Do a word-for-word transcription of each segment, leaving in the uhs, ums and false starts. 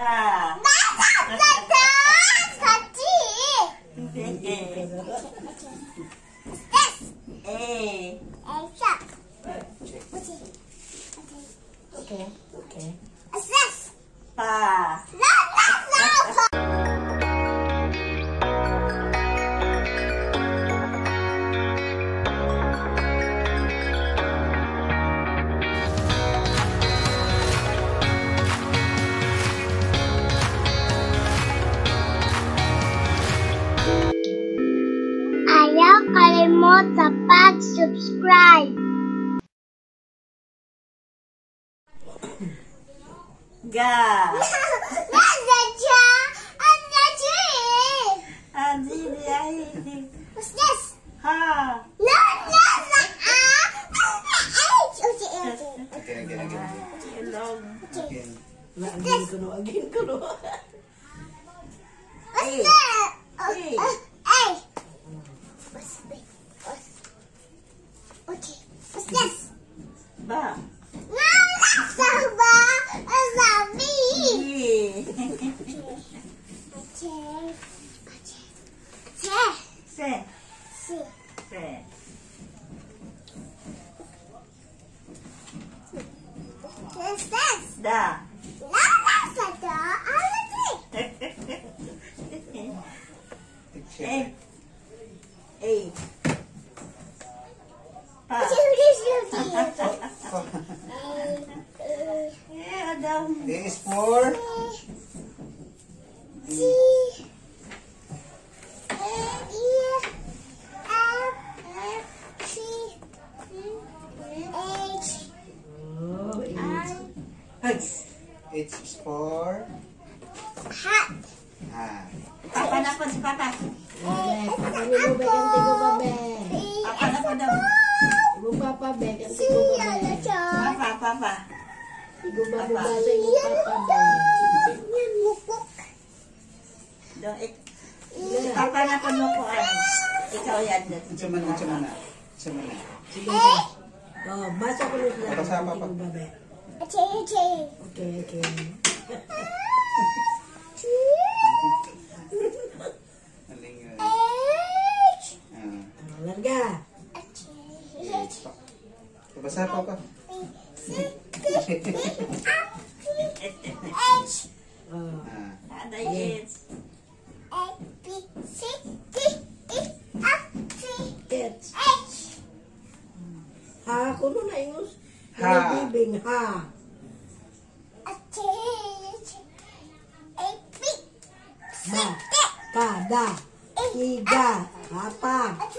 Ah. A. Okay, okay. Pa. Ayaw kalimutan pag-subscribe. Ga. Nasa siya? Ano siya? Adi dia. What's this? Ha. No, nasa ah. H. Okay, okay. Again, again, again. Ilong. Again. Again ko no, again ko no. What's that? A. A. What's big? What's... Okay. What's this? Ba. No, nasa ba? Nasa B. B. Okay. Okay. Se. C. Se. What's this? Da. No, nasa da. Ano siya? A. A. Pa. Eh, Adam. A is for C, A, E, F, F, G, H, Oh, I, Hugs. H is for hat. ah. Papa na po si Papa. Babe, papanin mo ba ganti ko ba, be? Papa na po daw. Mo papa, be, ganti C, ko ba, ano be? siya? Papa, Papa. Igo ba mo ba sa imo papa, be? Yan, mukok. Dong, ik. Si Papa na po mo po ano. Ikaw yan. Unsa man, unsa man na. Unsa man na. Sige, be. Oh, basa ko lang sila. Basa, Ganti papa. ko ba, be? H, H, H. Okay, okay. Aling uh, H, ah. Oh, larga. H, H. Basa pa pa. C, D, H, Oh, Ah. Ada yes. A, B, C, D, E, F, G, it's. H. Ha, kuno na ingus. Ha. Bibing, ha. H, A, B, C, Ba. D. Ka, da. Iga. Apa.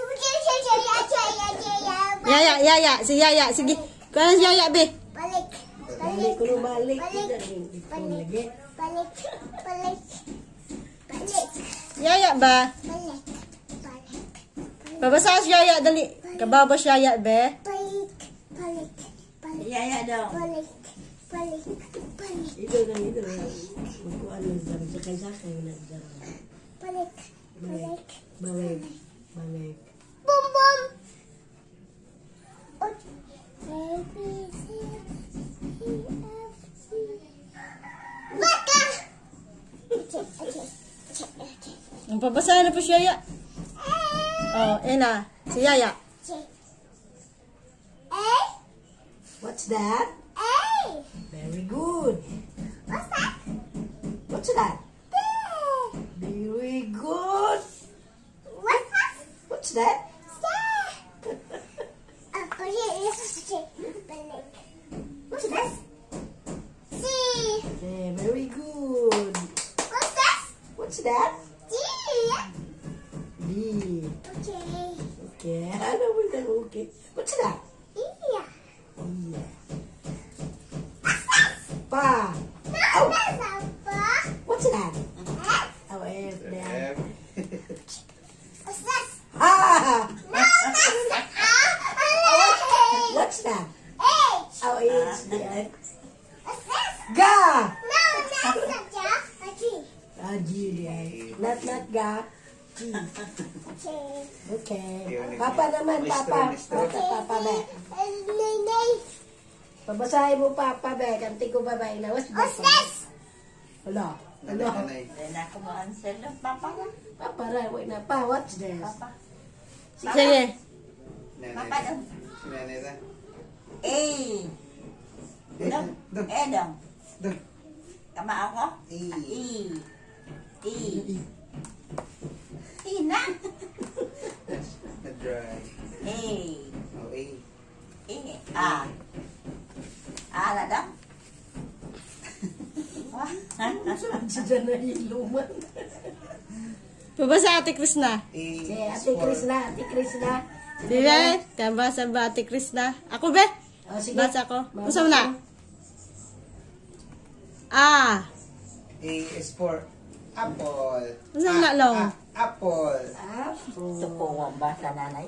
Yaya, Yaya, si Yaya, sige. Kaya si Yaya, be. Balik, Balik ko na balik. balik, Ito lagi. balik, balik, balik, Yaya ba? balik, balik, Babasa si Yaya, dali. Kababa si Yaya, be. balik, balik, balik, Yaya daw. balik, balik, balik, Ito na, ito na. Magkuhan ng dami. Sakay-sakay na dami. balik, balik. Balik. Balik. Boom, boom. A, B, C, E, F, G. Baka. Okay, okay, okay, okay. Ang pabasahin na po si Yaya. Oh, ena. Si Yaya. J. A, What's that? A. Very good. What's that? What's that? B. Very good. What's that? What's that? C. Oh, okay, this is C. Balik. What's this? C. Okay, very good. What's this? What's that? D. B. Okay. Okay. Ano mo na okay? What's that? E. Yeah. What's this? Pa. No, that's a book. What's that? F. Oh, F. The There. F. What's this? Ah! No, that's a A. What's that? H. Oh, it's there. What's this? Ga! No, that's a J. A G. Ah, G there. Not, not ga. G. Okay. Okay. Yun, Papa naman, Mister, Papa. Mister. Papa, Papa, be. Nay. Pabasahin mo, Papa, be. Kanti ko, ba, be. Na, what's What's this? this? Wala. Nanay, Wala. nanay. Hindi na ako ma-answer ng papa na. Papa, right, wait na pa. What's this? Papa. Sige. Nanay. Papa dong. Si nanay na. Eh. Eh, Dong. dong, Eh dong. dong. Tama ako? Eh. Eh. Eh. Eh na. Yes, na-dry. Eh. Oh, eh. Eh. Ah. Ah na dong. Wah. Si Janay iluman. Pabasa Ate Chris na. Eh, Si is Ate for- Chris na, Ate Chris na. Sige, kabasa ba Ate Chris na? Ako be? Oh, sige. Basa ko. Basa Usaw na. Ah. A is for apple. Usaw na long. Ah, apple. Apple. Tukuha ba sa nanay?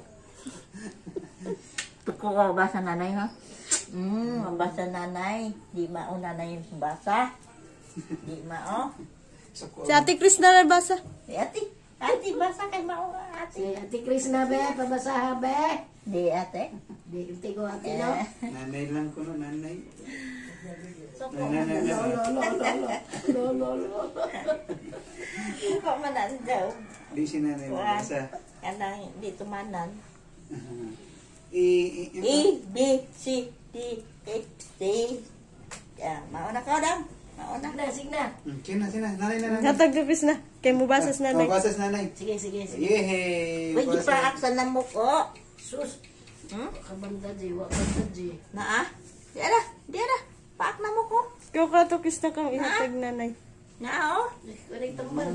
Tukuha ba sa nanay ha? Hmm, mabasa nanay. Di mao nanay yung basa. Di mao. So, Si Ate Chris na rin basa. Si ate. Ate, basa kay mao Si ate. Ate Chris na, be. Pabasaha, be. Di ate. Di, hindi ko ate, no? Eh. nanay lang ko no, nanay. Suko Nanay, man nanay. daw. Lo, lo, lo, lo. Lo, lo, lo. Suko man daw. Di si nanay Wah. mabasa. Kanang dito manan. E, e, E, B, C, D, E, C. Ya, mauna ka daw. Mauna. Signa, signa. Hmm, Sina, sina, nanay na nanay. Katag na Chris na. Kay mo basas na Oh, lang. basas nanay. Sige, sige, sige. Yehey! Pwede Basas. pa aksan ng muko. Sus. Hmm? Kabanda, Ji. Wa kabanda, Ji. Na ah? Di ara, di ara. Paak na muko. Kaya ka to Chris na kang ihatag nanay. Na oh. Kuning tambal.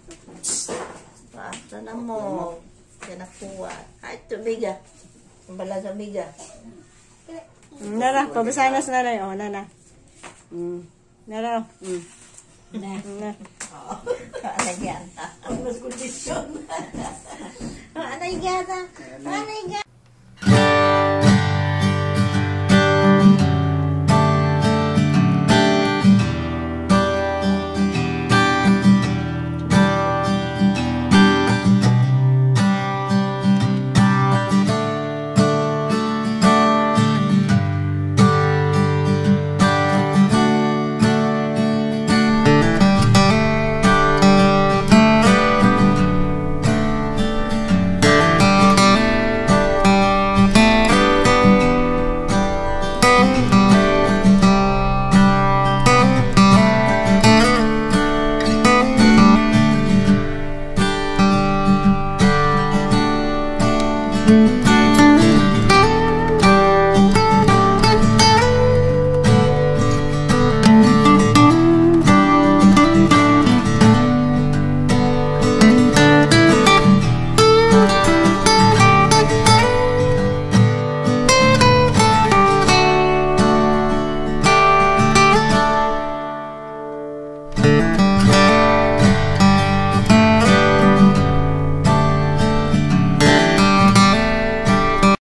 Paak na mo. Kaya nakuha. Ay, tubiga. Bala sa biga. Nara, pabasa na sa nanay. O, nana. Mm. Nara, o. Mm. Na. Na. Ano yan? Mas kondisyon. Ano yan? Ano yan?